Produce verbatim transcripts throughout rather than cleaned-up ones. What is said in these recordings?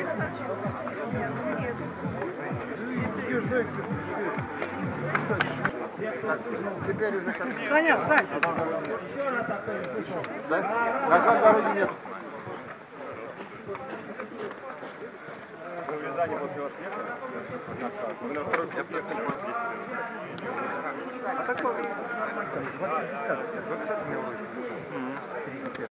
Теперь уже как... Саня, Сань! Да? Назад дороги нет. Вязание после вас ехали? Вы на второй я приехал по десять минут. А такое? два пятьдесят мне вроде.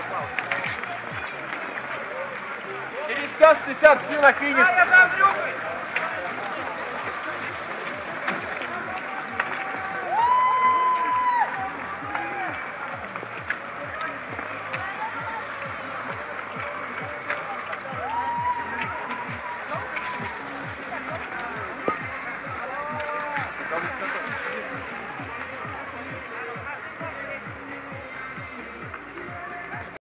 Через час пятьдесят все на финиш.